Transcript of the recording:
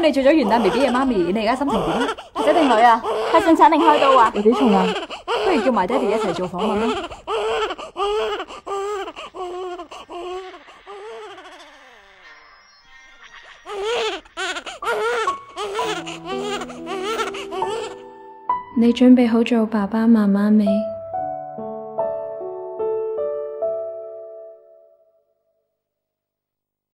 你做咗元旦 BB 嘅媽咪，你而家心情點？ 仔定女啊？係順產定開刀啊？ 有幾重啊？不如叫埋爹哋一齊做訪問啦。 你準備好做爸爸媽媽未？